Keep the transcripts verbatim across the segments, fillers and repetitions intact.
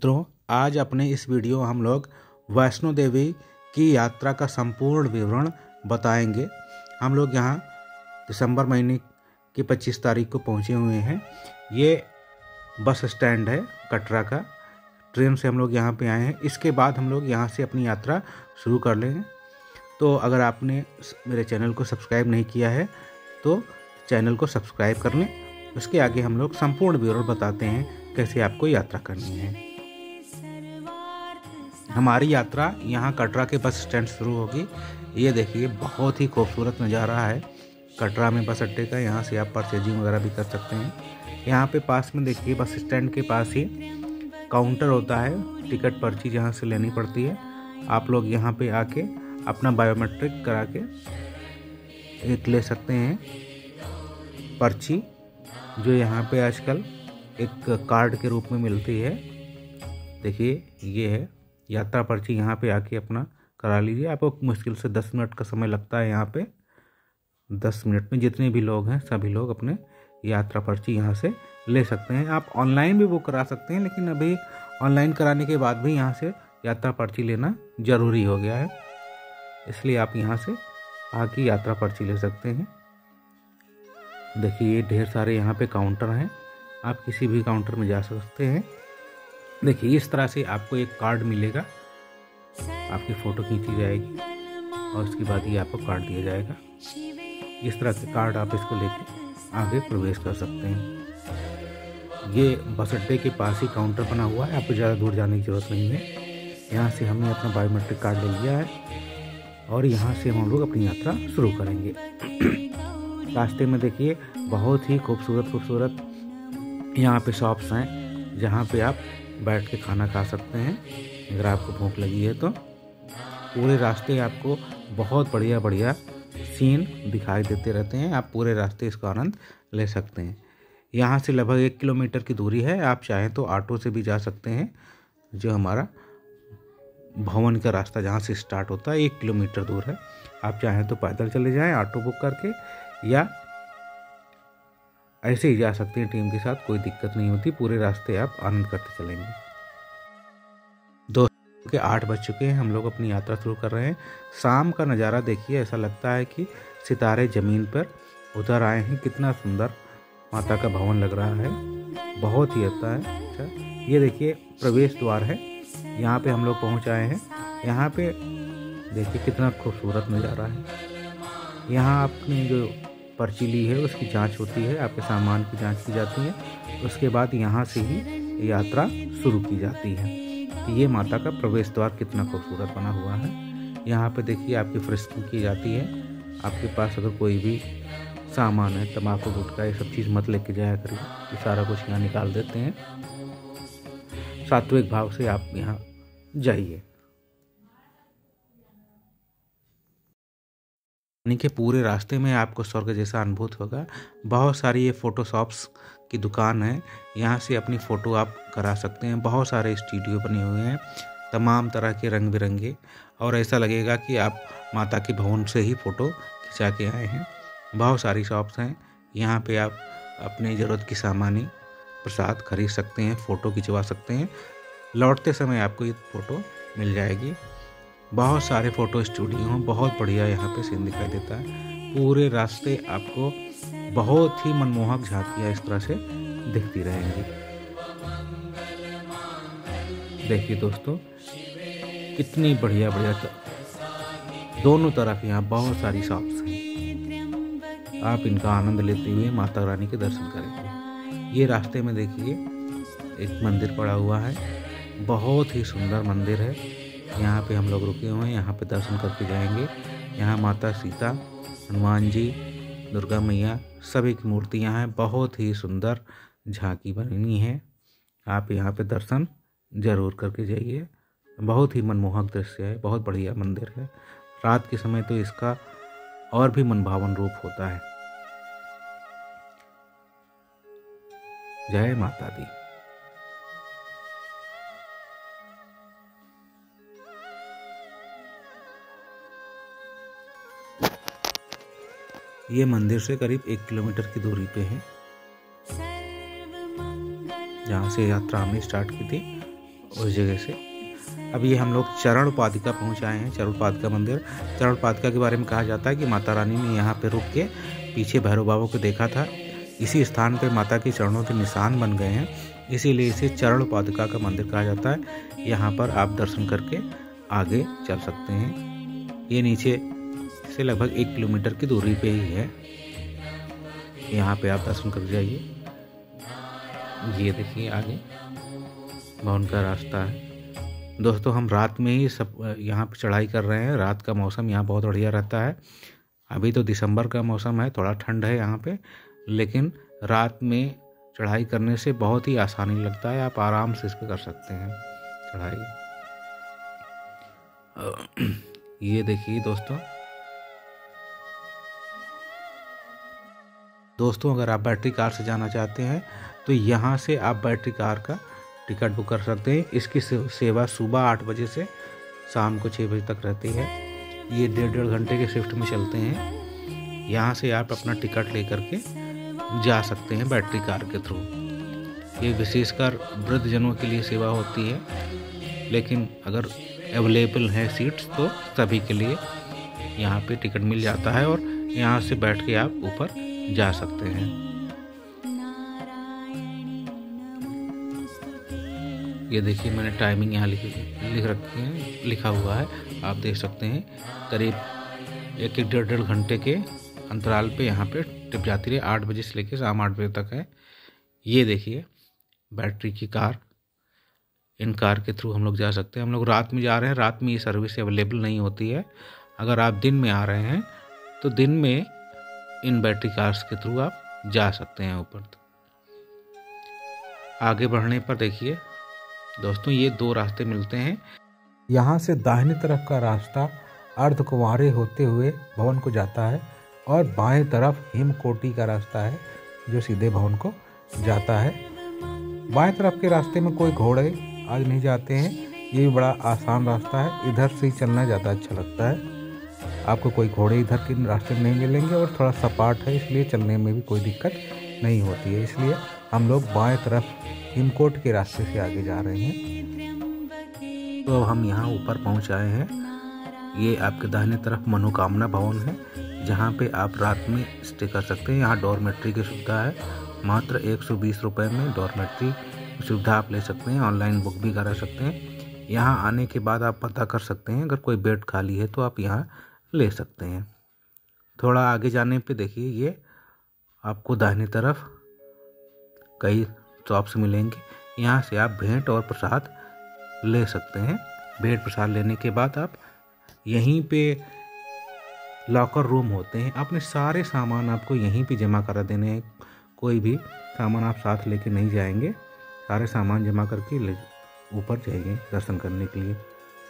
मित्रों, आज अपने इस वीडियो हम लोग वैष्णो देवी की यात्रा का संपूर्ण विवरण बताएंगे। हम लोग यहाँ दिसंबर महीने की पच्चीस तारीख को पहुँचे हुए हैं। ये बस स्टैंड है कटरा का। ट्रेन से हम लोग यहाँ पे आए हैं। इसके बाद हम लोग यहाँ से अपनी यात्रा शुरू कर लेंगे। तो अगर आपने मेरे चैनल को सब्सक्राइब नहीं किया है तो चैनल को सब्सक्राइब कर लें। उसके आगे हम लोग संपूर्ण विवरण बताते हैं कैसे आपको यात्रा करनी है। हमारी यात्रा यहाँ कटरा के बस स्टैंड शुरू होगी। ये देखिए, बहुत ही खूबसूरत नज़ारा है कटरा में बस अड्डे का। यहाँ से आप परचेजिंग वगैरह भी कर सकते हैं। यहाँ पे पास में देखिए, बस स्टैंड के पास ही काउंटर होता है, टिकट पर्ची जहाँ से लेनी पड़ती है। आप लोग यहाँ पे आके अपना बायोमेट्रिक करा के एक ले सकते हैं पर्ची, जो यहाँ पे आजकल एक कार्ड के रूप में मिलती है। देखिए, ये है यात्रा पर्ची। यहाँ पे आके अपना करा लीजिए। आपको मुश्किल से दस मिनट का समय लगता है। यहाँ पे दस मिनट में जितने भी लोग हैं सभी लोग अपने यात्रा पर्ची यहाँ से ले सकते हैं। आप ऑनलाइन भी बुक करा सकते हैं, लेकिन अभी ऑनलाइन कराने के बाद भी यहाँ से यात्रा पर्ची लेना ज़रूरी हो गया है, इसलिए आप यहाँ से आके यात्रा पर्ची ले सकते हैं। देखिए, ढेर सारे यहाँ पे काउंटर हैं। आप किसी भी काउंटर में जा सकते हैं। देखिए, इस तरह से आपको एक कार्ड मिलेगा। आपकी फ़ोटो खींची जाएगी और उसके बाद ये आपको कार्ड दिया जाएगा। इस तरह के कार्ड आप इसको लेके आगे प्रवेश कर सकते हैं। ये बस अड्डे के पास ही काउंटर बना हुआ है। आपको ज़्यादा दूर जाने की ज़रूरत नहीं है। यहाँ से हमने अपना बायोमेट्रिक कार्ड ले लिया है और यहाँ से हम लोग अपनी यात्रा शुरू करेंगे। रास्ते में देखिए, बहुत ही खूबसूरत खूबसूरत यहाँ पे शॉप्स हैं, जहाँ पे आप बैठ के खाना खा सकते हैं अगर आपको भूख लगी है तो। पूरे रास्ते आपको बहुत बढ़िया बढ़िया सीन दिखाई देते रहते हैं। आप पूरे रास्ते इसका आनंद ले सकते हैं। यहाँ से लगभग एक किलोमीटर की दूरी है। आप चाहें तो ऑटो से भी जा सकते हैं। जो हमारा भवन का रास्ता जहाँ से स्टार्ट होता है एक किलोमीटर दूर है। आप चाहें तो पैदल चले जाएं ऑटो बुक करके, या ऐसे ही जा सकते हैं टीम के साथ, कोई दिक्कत नहीं होती। पूरे रास्ते आप आनंद करते चलेंगे। दोस्तों के आठ बज चुके हैं। हम लोग अपनी यात्रा शुरू कर रहे हैं। शाम का नज़ारा देखिए, ऐसा लगता है कि सितारे ज़मीन पर उतर आए हैं। कितना सुंदर माता का भवन लग रहा है, बहुत ही अच्छा है। अच्छा, ये देखिए प्रवेश द्वार है। यहाँ पे हम लोग पहुँच आए हैं। यहाँ पे देखिए कितना खूबसूरत नज़ारा है। यहाँ आपने जो पर्ची ली है उसकी जांच होती है, आपके सामान की जांच की जाती है। उसके बाद यहाँ से ही यात्रा शुरू की जाती है। ये माता का प्रवेश द्वार कितना खूबसूरत बना हुआ है। यहाँ पे देखिए आपकी फ्रिस्किंग की जाती है। आपके पास अगर कोई भी सामान है, तम्बाकू गुटखा, ये सब चीज़ मत लेके जाया करिए। ये सारा कुछ यहाँ निकाल देते हैं। सात्विक भाव से आप यहाँ जाइए। यानी कि पूरे रास्ते में आपको स्वर्ग जैसा अनुभूत होगा। बहुत सारी ये फ़ोटो शॉप्स की दुकान है। यहाँ से अपनी फ़ोटो आप करा सकते हैं। बहुत सारे स्टूडियो बने हुए हैं, तमाम तरह के रंग बिरंगे, और ऐसा लगेगा कि आप माता के भवन से ही फ़ोटो खिंचा के आए हैं। बहुत सारी शॉप्स हैं। यहाँ पे आप अपने ज़रूरत की सामानी प्रसाद खरीद सकते हैं, फ़ोटो खिंचवा सकते हैं। लौटते समय आपको ये फ़ोटो मिल जाएगी। बहुत सारे फ़ोटो स्टूडियो हैं। बहुत बढ़िया यहाँ पे सीन दिखाई देता है। पूरे रास्ते आपको बहुत ही मनमोहक झांकियाँ इस तरह से दिखती रहेंगी। देखिए दोस्तों, कितनी बढ़िया बढ़िया दोनों तरफ यहाँ बहुत सारी शॉप्स हैं। आप इनका आनंद लेते हुए माता रानी के दर्शन करेंगे। ये रास्ते में देखिए एक मंदिर पड़ा हुआ है। बहुत ही सुंदर मंदिर है। यहाँ पे हम लोग रुके हुए हैं। यहाँ पे दर्शन करके जाएंगे। यहाँ माता सीता, हनुमान जी, दुर्गा मैया, सभी की मूर्तियाँ हैं। बहुत ही सुंदर झांकी बनी है। आप यहाँ पे दर्शन ज़रूर करके जाइए। बहुत ही मनमोहक दृश्य है। बहुत बढ़िया मंदिर है। रात के समय तो इसका और भी मनभावन रूप होता है। जय माता दी। ये मंदिर से करीब एक किलोमीटर की दूरी पे है, जहाँ से यात्रा हमने स्टार्ट की थी। उस जगह से। अब ये हम लोग चरण पादुका पहुँच आए हैं, चरण पादुका मंदिर। चरण पादुका के बारे में कहा जाता है कि माता रानी ने यहाँ पे रुक के पीछे भैरव बाबा को देखा था। इसी स्थान पे माता के चरणों के निशान बन गए हैं, इसीलिए इसे चरण पादुका का मंदिर कहा जाता है। यहाँ पर आप दर्शन करके आगे चल सकते हैं। ये नीचे से लगभग एक किलोमीटर की दूरी पे ही है। यहाँ पे आप दर्शन कर जाइए। ये देखिए आगे भवन का रास्ता है। दोस्तों हम रात में ही सब यहाँ पे चढ़ाई कर रहे हैं। रात का मौसम यहाँ बहुत बढ़िया रहता है। अभी तो दिसंबर का मौसम है, थोड़ा ठंड है यहाँ पे, लेकिन रात में चढ़ाई करने से बहुत ही आसानी लगता है। आप आराम से इस पर कर सकते हैं चढ़ाई। ये देखिए दोस्तों दोस्तों अगर आप बैटरी कार से जाना चाहते हैं तो यहाँ से आप बैटरी कार का टिकट बुक कर सकते हैं। इसकी सेवा सुबह आठ बजे से शाम को छः बजे तक रहती है। ये डेढ़ डेढ़ घंटे के शिफ्ट में चलते हैं। यहाँ से आप अपना टिकट लेकर के जा सकते हैं बैटरी कार के थ्रू। ये विशेषकर वृद्धजनों के लिए सेवा होती है, लेकिन अगर अवेलेबल है सीट्स तो सभी के लिए यहाँ पे टिकट मिल जाता है और यहाँ से बैठ के आप ऊपर जा सकते हैं। ये देखिए मैंने टाइमिंग यहाँ लिख लिख रखी है, लिखा हुआ है, आप देख सकते हैं। करीब एक एक डेढ़ डेढ़ घंटे के अंतराल पे यहाँ पे ट्रिप जाती रही। आठ बजे से लेकर शाम आठ बजे तक है। ये देखिए बैटरी की कार, इन कार के थ्रू हम लोग जा सकते हैं। हम लोग रात में जा रहे हैं, रात में ये सर्विस अवेलेबल नहीं होती है। अगर आप दिन में आ रहे हैं तो दिन में इन बैटरी कार्स के थ्रू आप जा सकते हैं ऊपर। आगे बढ़ने पर देखिए दोस्तों ये दो रास्ते मिलते हैं। यहाँ से दाहिनी तरफ का रास्ता अर्धकुंवारी होते हुए भवन को जाता है और बाएं तरफ हिमकोटि का रास्ता है जो सीधे भवन को जाता है। बाएं तरफ के रास्ते में कोई घोड़े आज नहीं जाते हैं। ये भी बड़ा आसान रास्ता है, इधर से ही चलना ज़्यादा अच्छा लगता है। आपको कोई घोड़े इधर के रास्ते में नहीं मिलेंगे और थोड़ा सपाट है, इसलिए चलने में भी कोई दिक्कत नहीं होती है। इसलिए हम लोग बाएं तरफ हिमकोट के रास्ते से आगे जा रहे हैं। तो अब हम यहाँ ऊपर पहुँच आए हैं। ये आपके दाहिने तरफ मनोकामना भवन है, जहाँ पे आप रात में स्टे कर सकते हैं। यहाँ डॉर्मेट्री की सुविधा है। मात्र एक सौ बीस रुपये में डॉर्मेट्री की सुविधा आप ले सकते हैं। ऑनलाइन बुक भी करा सकते हैं। यहाँ आने के बाद आप पता कर सकते हैं, अगर कोई बेड खाली है तो आप यहाँ ले सकते हैं। थोड़ा आगे जाने पे देखिए ये आपको दाहिनी तरफ कई शॉप्स मिलेंगे। यहाँ से आप भेंट और प्रसाद ले सकते हैं। भेंट प्रसाद लेने के बाद आप यहीं पे लॉकर रूम होते हैं, अपने सारे सामान आपको यहीं पे जमा करा देने हैं। कोई भी सामान आप साथ लेके नहीं जाएंगे, सारे सामान जमा करके ले ऊपर जाइए दर्शन करने के लिए।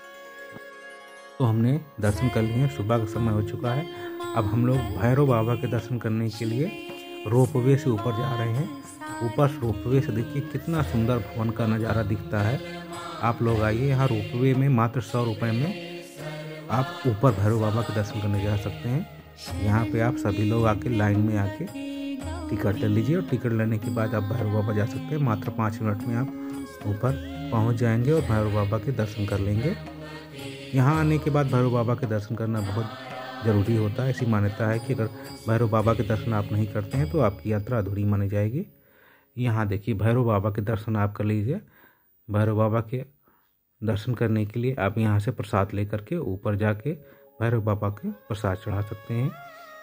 तो हमने दर्शन कर लिए, सुबह का समय हो चुका है। अब हम लोग भैरव बाबा के दर्शन करने के लिए रोपवे से ऊपर जा रहे हैं। ऊपर रोपवे से देखिए कितना सुंदर भवन का नज़ारा दिखता है। आप लोग आइए, यहाँ रोपवे में मात्र सौ रुपये में आप ऊपर भैरव बाबा के दर्शन करने जा सकते हैं। यहाँ पे आप सभी लोग आके लाइन में आके टिकट ले लीजिए और टिकट लेने के बाद आप भैरव बाबा जा सकते हैं। मात्र पाँच मिनट में आप ऊपर पहुँच जाएंगे और भैरव बाबा के दर्शन कर लेंगे। यहाँ आने के बाद भैरव बाबा के दर्शन करना बहुत ज़रूरी होता है। ऐसी मान्यता है कि अगर भैरव बाबा के दर्शन आप नहीं करते हैं तो आपकी यात्रा अधूरी मानी जाएगी। यहाँ देखिए भैरव बाबा के दर्शन आप कर लीजिए। भैरव बाबा के दर्शन करने के लिए आप यहाँ से प्रसाद लेकर के ऊपर जाके भैरव बाबा के प्रसाद चढ़ा सकते हैं।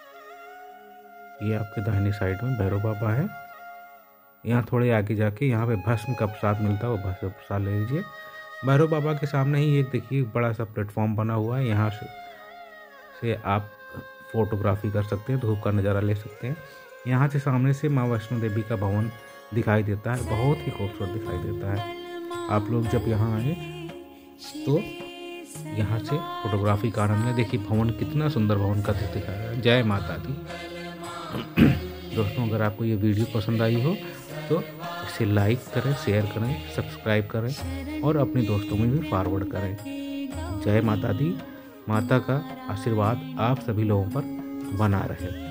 ये आपके दाहिनी साइड में भैरव बाबा है। यहाँ थोड़े आगे जाके यहाँ पे भस्म का प्रसाद मिलता है, वो भस्म प्रसाद ले लीजिए। भैरव बाबा के सामने ही एक देखिए बड़ा सा प्लेटफॉर्म बना हुआ है, यहाँ से, से आप फोटोग्राफी कर सकते हैं, धूप का नज़ारा ले सकते हैं। यहाँ से सामने से माँ वैष्णो देवी का भवन दिखाई देता है, बहुत ही खूबसूरत दिखाई देता है। आप लोग जब यहाँ आए तो यहाँ से फोटोग्राफी का आनंद लें। देखिए भवन कितना सुंदर भवन का दृश्य दिखाया है। जय माता दी। दोस्तों अगर आपको ये वीडियो पसंद आई हो तो इसे लाइक करें, शेयर करें, सब्सक्राइब करें और अपने दोस्तों में भी फॉरवर्ड करें। जय माता दी। माता का आशीर्वाद आप सभी लोगों पर बना रहे।